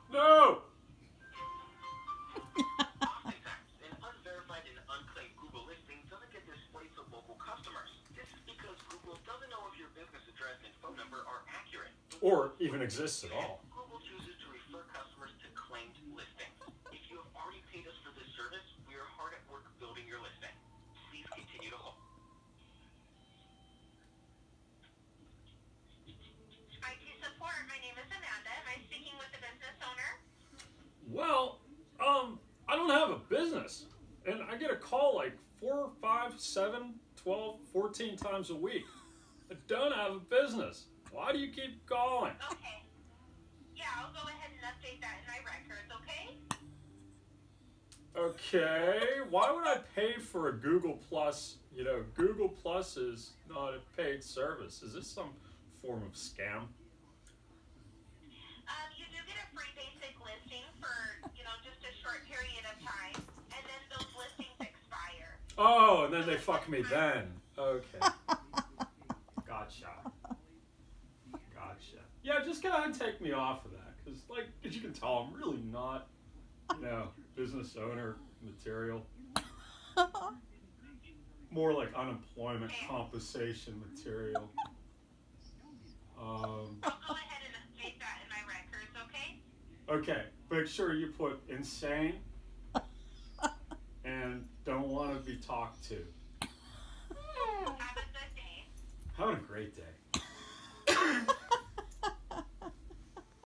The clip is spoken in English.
No! Oftentimes, an unverified and unclaimed Google listing doesn't get displayed to local customers. This is because Google doesn't know if your business address and phone number are accurate. Or even exists at all. Google chooses to refer customers to claimed listings. If you have already paid us for this service, we are hard at work building your listing. Please continue to hold. IT support, my name is Amanda. Am I speaking with the business owner? Well, I don't have a business. And I get a call like 4, 5, 7, 12, 14 times a week. I don't have a business. Why do you keep calling? Okay. Yeah, I'll go ahead and update that in my records, okay? Okay, why would I pay for a Google Plus? You know, Google Plus is not a paid service. Is this some form of scam? You do get a free basic listing for, just a short period of time, and then those listings expire. Oh, and then they fuck me then. Okay. Gotcha. Yeah, just go ahead and take me off of that. Because, like, as you can tell, I'm really not, business owner material. More like unemployment compensation material. I'll go ahead and update that in my records, okay? Okay, make sure you put insane and don't want to be talked to. Have a good day. Having a great day.